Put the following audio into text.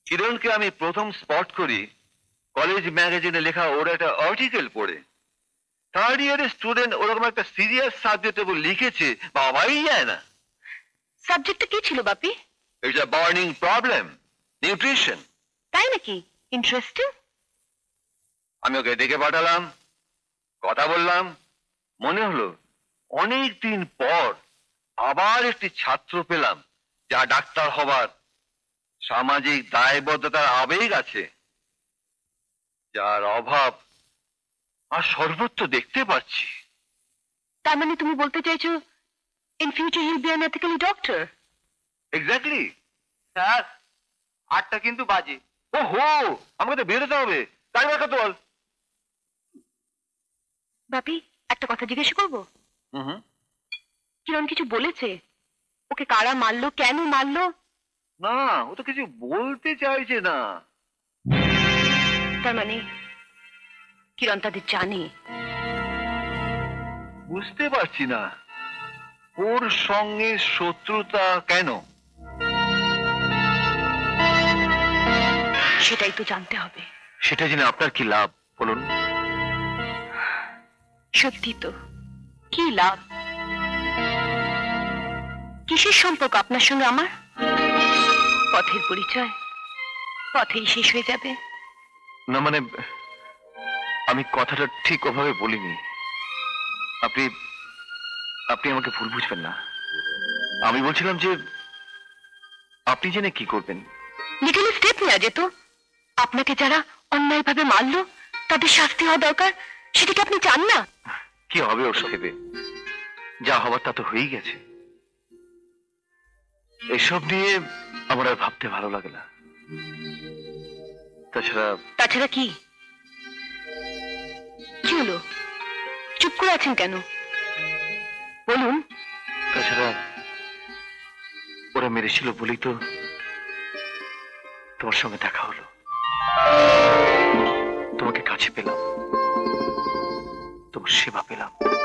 কিরণকে আমি প্রথম স্পট করি কলেজ ম্যাগাজিনে লেখা ওর একটা আর্টিকেল পড়ে। থার্ড ইয়ারের স্টুডেন্ট ওরকম একটা সিরিয়াস সাবজেক্ট লিখেছে, বাবাই যায় না। সাবজেক্টটা কি ছিল Bapi? It's a burning problem, nutrition. তাই নাকি? ইন্টারেস্টিং। আমি ওকে দেখে পাঠালাম, কথা বললাম, মনে হলো অনেক দিন পর আবার একটি ছাত্র পেলাম যা ডাক্তার হবার সামাজিক দায়বদ্ধতার আবেগ আছে, যার অভাব আর সর্বত্র দেখতে পাচ্ছি। তার মানে তুমি বলতে চাইছো in future he will be an ethically doctor? Exactly sir, 8টা কিন্তু বাজে। ওহো, আমাকে তো বেরোতে হবে, তাই দেখা তো বল। বাপি, একটা কথা জিজ্ঞেস করবো? কিরণ কিছু বলেছে? ওকে কারা মারলো, কেন মারলো? না, ও তো কিছু বলতে চাইছে না। তার মানে কিরণ তাদের জানে? বুঝতে পারছি না ওর সঙ্গে শত্রুতা কেন। সেটাই তো জানতে হবে। সেটা জেনে আপনার কি লাভ বলুন? সত্যি তো, কি লাভ? কিসের সম্পর্ক আপনার সঙ্গে আমার? পথের পরিচয়, পথেই শেষ হয়ে যাবে। না মানে, আমি কথাটা ঠিক ওভাবে বলিনি। আপনি আপনি আমাকে ভুল বুঝবেন না। আমি বলছিলাম যে আপনি জেনে কি করবেন? লিগেল স্টেপ নেওয়া যেত। আপনাকে যারা অন্যায়ভাবে মারলো তাদের শাস্তি হওয়া দরকার, সেটা কি আপনি চান না? কি হবে ওর সাথে? যা হবার তা তো হয়েই গেছে। এসব নিয়ে আমার আর ভাবতে ভালো লাগে না। তাছাড়া কি? কি হলো, চুপ করে আছেন কেন? বলুন। তাছাড়া ওরা মেরেছিল বলেই তো তোমার সঙ্গে দেখা হলো, তোমাকে কাছে পেলাম, তোমার সেবা পেলাম।